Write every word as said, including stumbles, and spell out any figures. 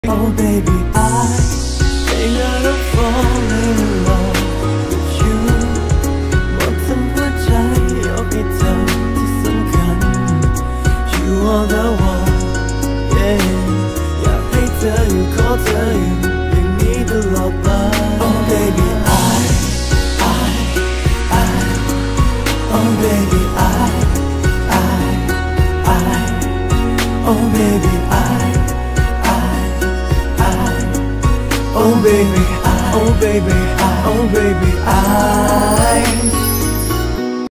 Oh baby, I ain't gonna fall in love with you หมดทั้งหัวใจยกให้เธอที่สำคัญ You are the one, yeah อยากให้เธออยู่ขอเธออยู่อย่างนี้ตลอดไป Oh baby, I, I, I Oh baby, I, I, I Oh baby, I Oh baby, I, oh baby, I, oh baby, I